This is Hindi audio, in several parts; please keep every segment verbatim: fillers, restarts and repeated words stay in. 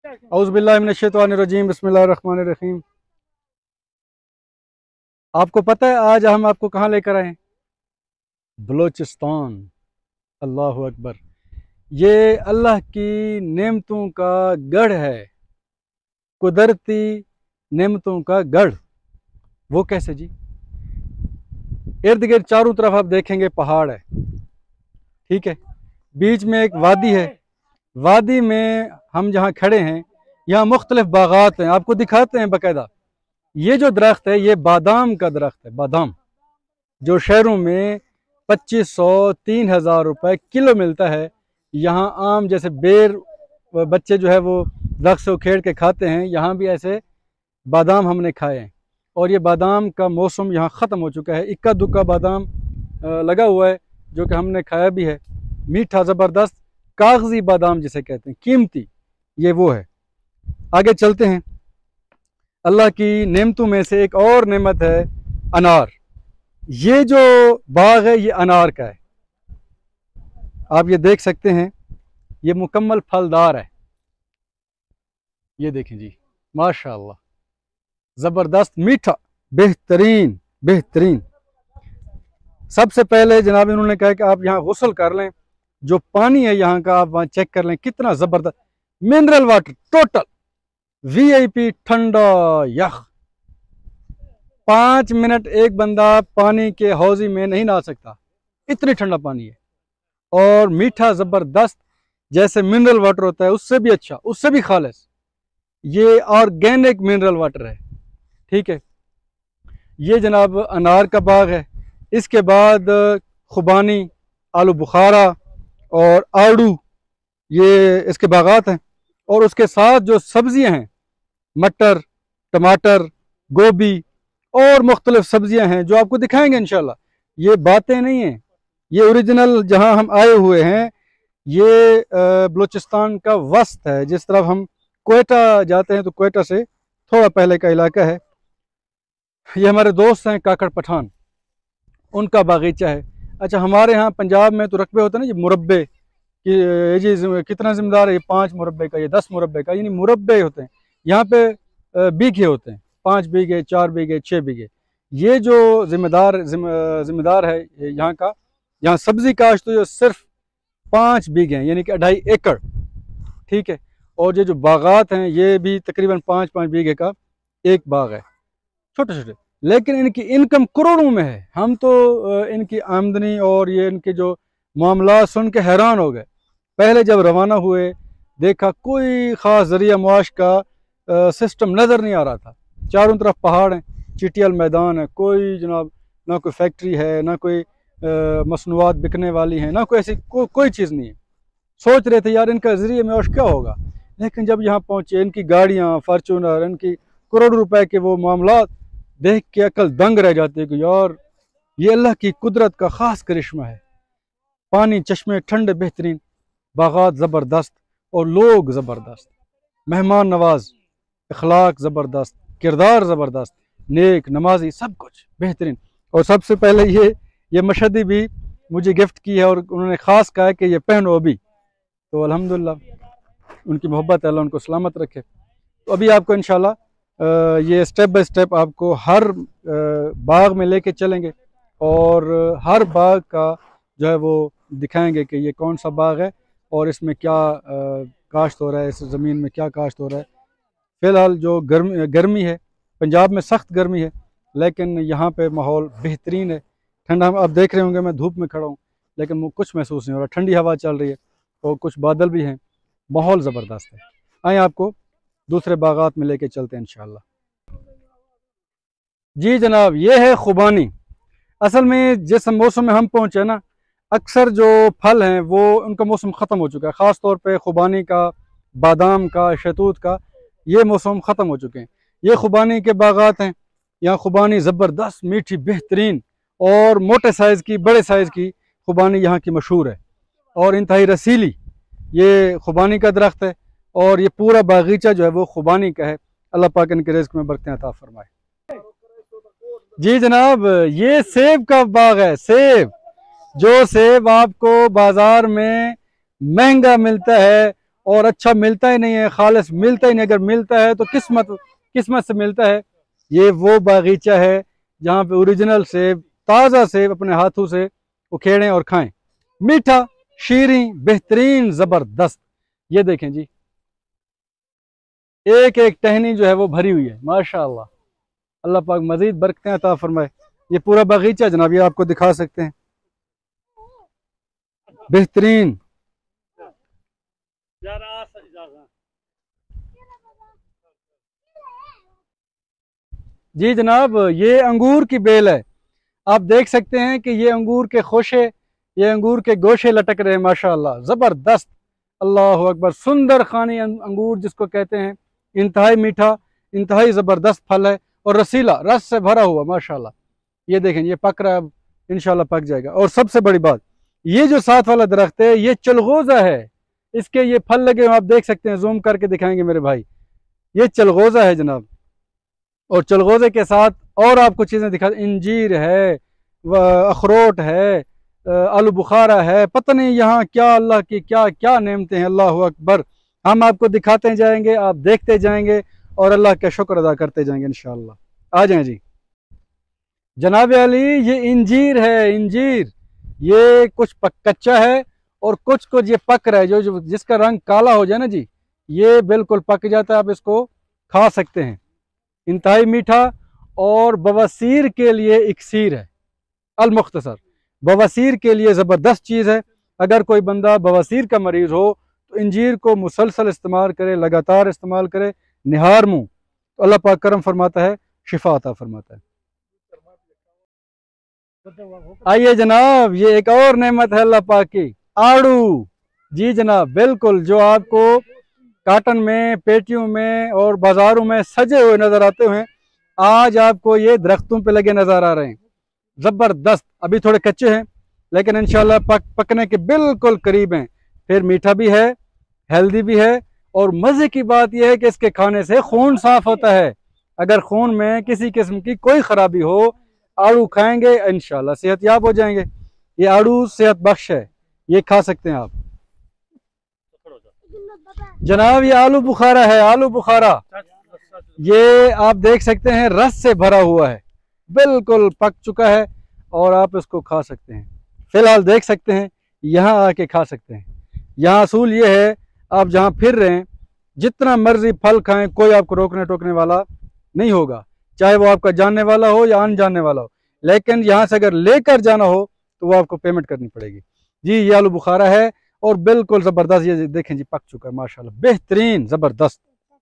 औज़ुबिल्लाहि मिनश्शैतानिर्रजीम बिस्मिल्लाहिर्रहमानिर्रहीम। आपको पता है आज हम आपको कहाँ लेकर आए हैं? बलोचिस्तान। अल्लाह अकबर। ये अल्लाह की नेमतों का गढ़ है, कुदरती नेमतों का गढ़। वो कैसे जी? इर्द गिर्द चारों तरफ आप देखेंगे पहाड़ है, ठीक है, बीच में एक वादी है। वादी में हम जहाँ खड़े हैं यहाँ मुख्तलिफ बागात हैं, आपको दिखाते हैं बाकायदा। ये जो दरख्त है ये बादाम का दरख्त है, बादाम जो शहरों में पच्चीस सौ तीन हज़ार रुपये किलो मिलता है। यहाँ आम जैसे बेर बच्चे जो है वो दरख्त से उखेड़ के खाते हैं, यहाँ भी ऐसे बादाम हमने खाए हैं। और ये बादाम का मौसम यहाँ ख़त्म हो चुका है। इक्का दुक्का बादाम लगा हुआ है जो कि हमने खाया भी है। मीठा ज़बरदस्त कागज़ी बादाम जिसे कहते हैं, कीमती, ये वो है। आगे चलते हैं। अल्लाह की नेमतों में से एक और नेमत है अनार। ये जो बाग है ये अनार का है, आप ये देख सकते हैं, ये मुकम्मल फलदार है। ये देखें जी, माशाअल्लाह, ज़बरदस्त, मीठा, बेहतरीन बेहतरीन। सबसे पहले जनाब इन्होंने कहा कि आप यहाँ गुस्ल कर लें, जो पानी है यहाँ का आप वहाँ चेक कर लें, कितना ज़बरदस्त मिनरल वाटर, टोटल वीआईपी ठंडा यख। पाँच मिनट एक बंदा पानी के हौजी में नहीं नहा सकता, इतनी ठंडा पानी है। और मीठा ज़बरदस्त, जैसे मिनरल वाटर होता है उससे भी अच्छा, उससे भी खालिस। ये ऑर्गेनिक मिनरल वाटर है, ठीक है। ये जनाब अनार का बाग है। इसके बाद खुबानी, आलू बुखारा और आड़ू, ये इसके बागात हैं। और उसके साथ जो सब्जियां हैं, मटर, टमाटर, गोभी और मुख्तलिफ सब्जियां हैं जो आपको दिखाएंगे इंशाल्लाह। ये बातें नहीं हैं, ये ओरिजिनल जहां हम आए हुए हैं। ये बलूचिस्तान का वस्त है, जिस तरफ हम कोयटा जाते हैं तो कोयटा से थोड़ा पहले का इलाका है। ये हमारे दोस्त हैं काकड़ पठान, उनका बागीचा है। अच्छा, हमारे यहाँ पंजाब में तो रकबे होते हैं ना, ये मुरब्बे कि ये जी कितना जिम्मेदार है, ये पाँच मुरब्बे का, ये दस मुरब्बे का, यानी मुरब्बे होते हैं। यहाँ पे बीघे होते हैं, पाँच बीघे, चार बीघे, छः बीघे। ये जो जिम्मेदार जिम्मेदार है यहाँ का, यहाँ सब्जी काश्त तो सिर्फ पाँच बीघे हैं, यानी कि अढ़ाई एकड़, ठीक है। और ये जो बागात हैं ये भी तकरीबन पाँच पाँच बीघे का एक बाग है, छोटे छोटे, लेकिन इनकी इनकम करोड़ों में है। हम तो इनकी आमदनी और ये इनके जो मामला सुन के हैरान हो गए। पहले जब रवाना हुए देखा कोई ख़ास ज़रिया मुआश का आ, सिस्टम नज़र नहीं आ रहा था। चारों तरफ पहाड़ हैं, चिटियल मैदान है, कोई जनाब ना कोई फैक्ट्री है, ना कोई मसनूआत बिकने वाली है, ना कोई ऐसी को, कोई चीज़ नहीं है। सोच रहे थे यार इनका ज़रिया मुआश क्या होगा, लेकिन जब यहाँ पहुँचे इनकी गाड़ियाँ, फार्चूनर, इनकी करोड़ रुपए के वो मामला देख के अकल दंग रह जाती है कि यार ये अल्लाह की कुदरत का ख़ास करिश्मा है। पानी, चश्मे ठंडे बेहतरीन, बागात ज़बरदस्त और लोग ज़बरदस्त, मेहमान नवाज, अखलाक ज़बरदस्त, किरदार ज़बरदस्त, नेक, नमाजी, सब कुछ बेहतरीन। और सबसे पहले ये ये मशहदी भी मुझे गिफ्ट की है और उन्होंने ख़ास कहा है कि ये पहनो अभी। तो अल्हम्दुलिल्लाह उनकी मोहब्बत, अल्लाह उनको सलामत रखे। तो अभी आपको इंशाल्लाह ये स्टेप बाय स्टेप आपको हर बाग में लेके चलेंगे और हर बाग का जो है वो दिखाएंगे कि ये कौन सा बाग है और इसमें क्या काश्त हो रहा है, इस ज़मीन में क्या काश्त हो रहा है। फ़िलहाल जो गर्मी गर्मी है, पंजाब में सख्त गर्मी है, लेकिन यहाँ पे माहौल बेहतरीन है, ठंडा। आप देख रहे होंगे मैं धूप में खड़ा हूँ, लेकिन कुछ महसूस नहीं हो रहा, ठंडी हवा चल रही है और कुछ बादल भी हैं, माहौल ज़बरदस्त है। आए आपको दूसरे बागात में लेके चलते हैं इंशाल्लाह। जी जनाब, ये है खुबानी। असल में जिस मौसम में हम पहुँचे ना, अक्सर जो फल हैं वो उनका मौसम ख़त्म हो चुका है। ख़ास तौर पे खुबानी का, बादाम का, शहतूत का, ये मौसम ख़त्म हो चुके हैं। ये खुबानी के बागात हैं। यहाँ खुबानी ज़बरदस्त, मीठी, बेहतरीन और मोटे साइज़ की, बड़े साइज़ की खुबानी यहाँ की मशहूर है और इंतहाई रसीली ये खुबानी का दरख्त है। और ये पूरा बागीचा जो है वो खुबानी का है। अल्लाह पाक इनके रिज़्क़ में बरकतें अता फरमाए। जी जनाब, ये सेब का बाग है। सेब, जो सेब आपको बाजार में महंगा मिलता है और अच्छा मिलता ही नहीं है, खालिस मिलता ही नहीं। अगर मिलता है तो किस्मत किस्मत से मिलता है। ये वो बागीचा है जहाँ पे ओरिजिनल सेब ताज़ा सेब अपने हाथों से उखेड़ें और खाएं। मीठा, शीरीं, बेहतरीन, ज़बरदस्त। ये देखें जी, एक एक टहनी जो है वो भरी हुई है माशाअल्लाह। अल्लाह पाक मजीद बरकतें अता फरमाए। ये पूरा बागीचा जनाब, ये आपको दिखा सकते हैं, बेहतरीन। जी जनाब, ये अंगूर की बेल है। आप देख सकते हैं कि ये अंगूर के खोशे, ये अंगूर के गोशे लटक रहे हैं माशाअल्लाह, ज़बरदस्त। अल्लाह अकबर। सुंदर खानी अंगूर जिसको कहते हैं, इंतहाई मीठा, इंतहाई ज़बरदस्त फल है और रसीला, रस से भरा हुआ माशाअल्लाह। ये देखें, ये पक रहा है, अब इंशाल्लाह पक जाएगा। और सबसे बड़ी बात, ये जो साथ वाला दरख्त है ये चलगोजा है, इसके ये फल लगे हुए आप देख सकते हैं, जूम करके दिखाएंगे मेरे भाई। ये चलगोजा है जनाब। और चलगोजे के साथ और आपको चीज़ें दिखा, इंजीर है, अखरोट है, आलू बुखारा है, पता नहीं यहाँ क्या अल्लाह की क्या क्या नेमतें हैं। अल्लाह अकबर। हम आपको दिखाते जाएंगे, आप देखते जाएंगे और अल्लाह का शुक्र अदा करते जाएंगे इंशाअल्लाह। आ जाएं जी जनाब अली, ये इंजीर है, इंजीर। ये कुछ पक कच्चा है और कुछ कुछ ये पक रहा है, जो, जो जिसका रंग काला हो जाए ना जी, ये बिल्कुल पक जाता है, आप इसको खा सकते हैं। इंतहाई मीठा और बवासीर के लिए इक्सीर है। अल मुख्तसर, बवासीर के लिए ज़बरदस्त चीज़ है। अगर कोई बंदा बवासीर का मरीज़ हो तो इंजीर को मुसलसल इस्तेमाल करे, लगातार इस्तेमाल करे, निहार मुँह, तो अल्लाह पाक करम फरमाता है, शिफा अता फरमाता है। आइए जनाब, ये एक और नेमत है अल्लाह पाक की, आड़ू। जी जनाब, बिल्कुल, जो आपको काटन में, पेटियों में और बाजारों में सजे हुए नजर आते हुए, आज आपको ये दरख्तों पे लगे नजर आ रहे हैं, जबरदस्त। अभी थोड़े कच्चे हैं लेकिन इंशाल्लाह पक पकने के बिल्कुल करीब हैं। फिर मीठा भी है, हेल्दी भी है और मजे की बात यह है कि इसके खाने से खून साफ होता है। अगर खून में किसी किस्म की कोई खराबी हो, आड़ू खाएंगे इंशाल्लाह सेहतयाब हो जाएंगे। ये आड़ू सेहत बख्श है, ये खा सकते हैं आप। जनाब, ये आलू बुखारा है, आलू बुखारा। ये आप देख सकते हैं, रस से भरा हुआ है, बिल्कुल पक चुका है और आप इसको खा सकते हैं। फिलहाल देख सकते हैं, यहाँ आके खा सकते हैं। यहाँ असूल ये है, आप जहाँ फिर रहे हैं जितना मर्जी फल खाएं, कोई आपको रोकने टोकने वाला नहीं होगा, चाहे वो आपका जानने वाला हो या अनजानने वाला हो। लेकिन यहाँ से अगर लेकर जाना हो तो वो आपको पेमेंट करनी पड़ेगी। जी, ये आलू बुखारा है और बिल्कुल ज़बरदस्त। ये देखें जी, पक चुका है माशाल्लाह, बेहतरीन, ज़बरदस्त।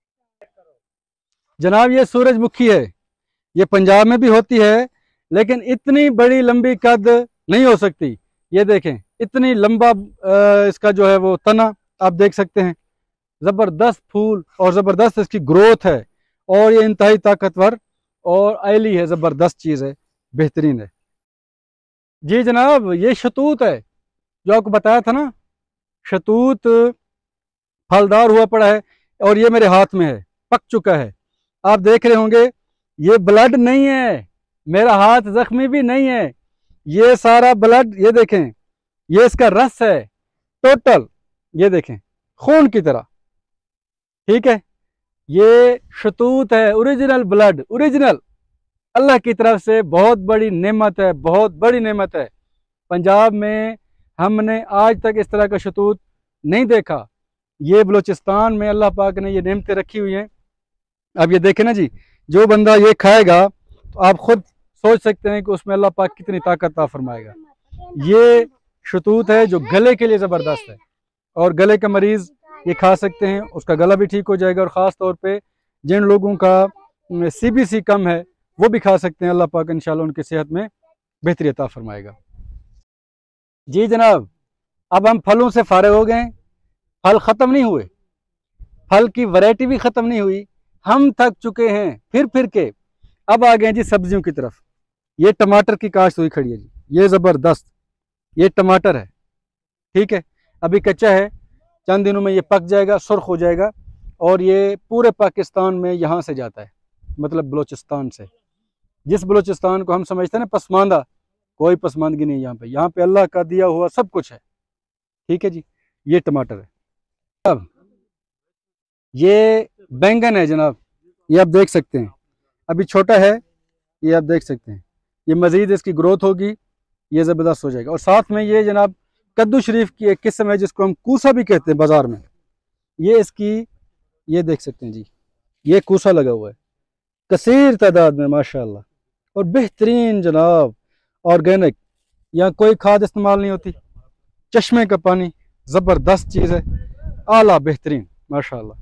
जनाब, ये सूरजमुखी है, ये पंजाब में भी होती है लेकिन इतनी बड़ी लंबी कद नहीं हो सकती। ये देखें, इतनी लंबा इसका जो है वो तना आप देख सकते हैं, ज़बरदस्त फूल और ज़बरदस्त इसकी ग्रोथ है और ये इंतहाई ताकतवर और आयली है, ज़बरदस्त चीज़ है, बेहतरीन है। जी जनाब, ये शतूत है जो आपको बताया था ना, शतूत फलदार हुआ पड़ा है और ये मेरे हाथ में है, पक चुका है। आप देख रहे होंगे, ये ब्लड नहीं है, मेरा हाथ जख्मी भी नहीं है, ये सारा ब्लड, ये देखें, ये इसका रस है टोटल, ये देखें, खून की तरह। ठीक है, ये शतूत है, ओरिजिनल ब्लड, ओरिजिनल, अल्लाह की तरफ से बहुत बड़ी नेमत है, बहुत बड़ी नेमत है। पंजाब में हमने आज तक इस तरह का शतूत नहीं देखा। ये बलूचिस्तान में अल्लाह पाक ने ये नेमतें रखी हुई हैं। अब ये देखें ना जी, जो बंदा ये खाएगा तो आप खुद सोच सकते हैं कि उसमें अल्लाह पाक कितनी ताकत अता फरमाएगा। ये शतूत है जो गले के लिए ज़बरदस्त है और गले का मरीज़ ये खा सकते हैं, उसका गला भी ठीक हो जाएगा। और ख़ास तौर पे जिन लोगों का सी बी सी कम है वो भी खा सकते हैं, अल्लाह पाक इंशाल्लाह उनकी सेहत में बेहतरी अता फरमाएगा। जी जनाब, अब हम फलों से फारिग हो गए, फल ख़त्म नहीं हुए, फल की वैरायटी भी ख़त्म नहीं हुई, हम थक चुके हैं फिर फिर के। अब आ गए जी सब्जियों की तरफ। ये टमाटर की काश्त हुई खड़ी है जी, ये ज़बरदस्त, ये टमाटर है। ठीक है, अभी कच्चा है, चंद दिनों में ये पक जाएगा, सुर्ख हो जाएगा और ये पूरे पाकिस्तान में यहाँ से जाता है, मतलब बलूचिस्तान से। जिस बलूचिस्तान को हम समझते हैं ना पसमानदा, कोई पसमानदगी नहीं यहाँ पे, यहाँ पे अल्लाह का दिया हुआ सब कुछ है। ठीक है जी, ये टमाटर है। अब ये बैंगन है जनाब, ये आप देख सकते हैं, अभी छोटा है, ये आप देख सकते हैं। ये मज़ीद इसकी ग्रोथ होगी, ये ज़बरदस्त हो जाएगा। और साथ में ये जनाब कद्दू शरीफ की एक किस्म है जिसको हम कूसा भी कहते हैं बाज़ार में। ये इसकी, ये देख सकते हैं जी, ये कूसा लगा हुआ है कसीर तादाद में माशाल्लाह, और बेहतरीन जनाब ऑर्गेनिक, यहाँ कोई खाद इस्तेमाल नहीं होती, चश्मे का पानी, ज़बरदस्त चीज़ है, आला बेहतरीन माशाल्लाह।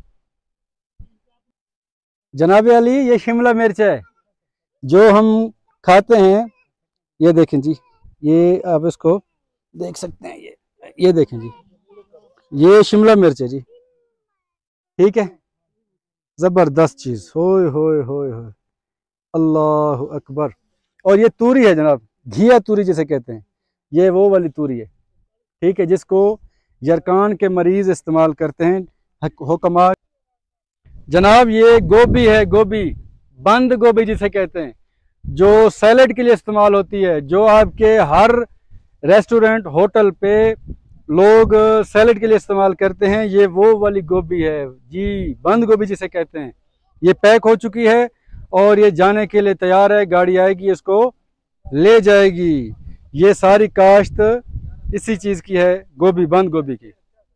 जनाब अली ये शिमला मिर्च है जो हम खाते हैं, ये देखें जी, ये आप इसको देख सकते हैं, ये ये देखें जी, ये शिमला मिर्च है जी, ठीक है, ज़बरदस्त चीज़, होय होय होय होय, अल्लाह अकबर। और ये तूरी है जनाब, घिया तूरी जिसे कहते हैं, ये वो वाली तूरी है, ठीक है, जिसको यरकान के मरीज़ इस्तेमाल करते हैं हुक्मा। जनाब ये गोभी है, गोभी, बंद गोभी जिसे कहते हैं, जो सैलेड के लिए इस्तेमाल होती है, जो आपके हर रेस्टोरेंट होटल पे लोग सैलेड के लिए इस्तेमाल करते हैं, ये वो वाली गोभी है जी, बंद गोभी जिसे कहते हैं। ये पैक हो चुकी है और ये जाने के लिए तैयार है, गाड़ी आएगी इसको ले जाएगी। ये सारी काश्त इसी चीज़ की है, गोभी, बंद गोभी की।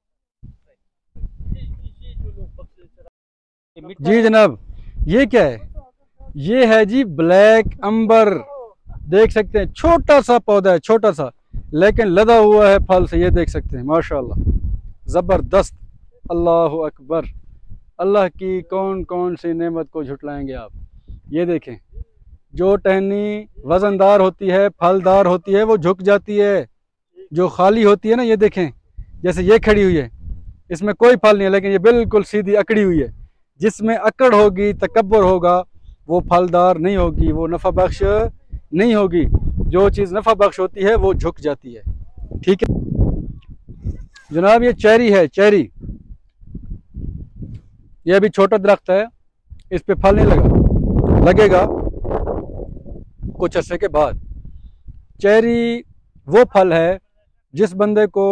जी जनाब ये क्या है? ये है जी ब्लैक अंबर, देख सकते हैं, छोटा सा पौधा है, छोटा सा, लेकिन लदा हुआ है फल से, ये देख सकते हैं माशाल्लाह, ज़बरदस्त, अल्लाह अकबर। अल्लाह की कौन कौन सी नेमत को झुटलाएंगे आप। ये देखें, जो टहनी वजनदार होती है, फलदार होती है, वो झुक जाती है, जो खाली होती है ना, ये देखें, जैसे ये खड़ी हुई है, इसमें कोई फल नहीं है, लेकिन ये बिल्कुल सीधी अकड़ी हुई है। जिसमें अकड़ होगी, तकब्बर होगा, वो फलदार नहीं होगी, वो नफ़ा बख्श नहीं होगी। जो चीज़ नफ़ा बख्श होती है वो झुक जाती है, ठीक है जनाब। ये चेरी है, चेरी, ये अभी छोटा दरख्त है, इस पे फल नहीं लगा, लगेगा कुछ अरसे के बाद। चेरी वो फल है जिस बंदे को,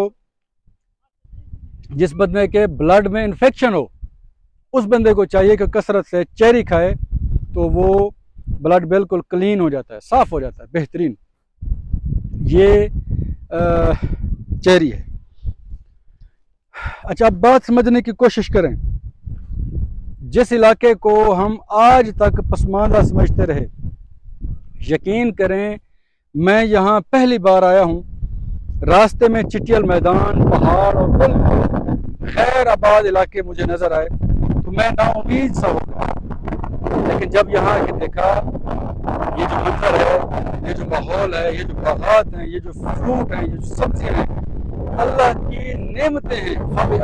जिस बंदे के ब्लड में इन्फेक्शन हो, उस बंदे को चाहिए कि कसरत से चेरी खाए, तो वो ब्लड बिल्कुल क्लीन हो जाता है, साफ हो जाता है, बेहतरीन। ये आ, चेरी है। अच्छा, अब बात समझने की कोशिश करें। जिस इलाके को हम आज तक पसमानदा समझते रहे, यकीन करें मैं यहाँ पहली बार आया हूँ, रास्ते में चिटियल मैदान, पहाड़ और बिल्कुल खैर आबाद इलाके मुझे नजर आए तो मैं नाउमीद सा हो गया। लेकिन जब यहाँ आके देखा, ये जो मंजर है, ये जो माहौल है, ये जो बागात हैं, ये जो फ्रूट हैं, ये जो सब्जियां हैं, अल्लाह की नेमतें हैं।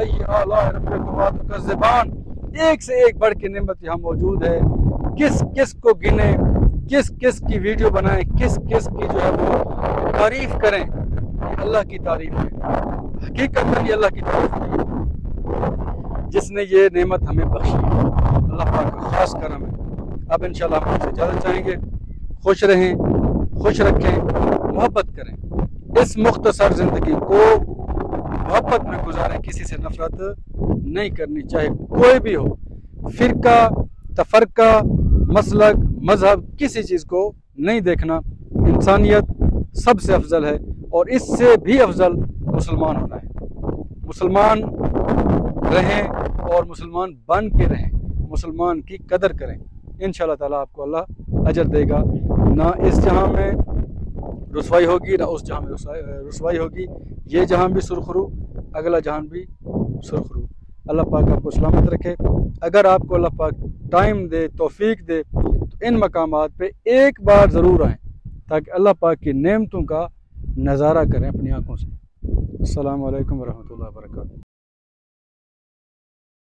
का ज़बान, एक से एक बढ़ के नेमत यहाँ मौजूद है। किस किस को गिने, किस किस की वीडियो बनाएं, किस किस की जो है वो तारीफ करें। अल्लाह की तारीफ है, हकीकत में ये अल्लाह की तारीफ है जिसने ये नेमत हमें बख्शी है। अल्लाह पाक का खास करम है। अब इंशाल्लाह हम आपसे इजाज़त चाहेंगे। खुश रहें, खुश रखें, मोहब्बत करें। इस मुख्तसर ज़िंदगी को मोहब्बत में गुजारें, किसी से नफरत नहीं करनी, चाहे कोई भी हो, फिरका, तफरका, मसलक, मजहब, किसी चीज़ को नहीं देखना। इंसानियत सबसे अफजल है और इससे भी अफजल मुसलमान होना है। मुसलमान रहें और मुसलमान बन के रहें, मुसलमान की कदर करें। इंशाअल्लाह ताला आपको अल्लाह अजर देगा। ना इस जहां में रुसवाई होगी, ना उस जहां में रुसवाई होगी। ये जहां भी सुरखरू, अगला जहां भी सुरखरू। अल्लाह पाक आपको सलामत रखे। अगर आपको अल्लाह पाक टाइम दे, तौफीक दे, तो इन मकामात पे एक बार ज़रूर आएँ ताकि अल्लाह पाक की नेमतों का नज़ारा करें अपनी आँखों से। अस्सलामु अलैकुम वरहमतुल्लाहि वबरकातुहू।